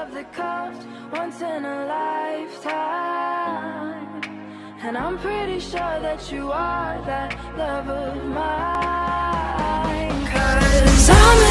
love that comes once in a lifetime, and I'm pretty sure that you are that love of mine. 'Cause I'm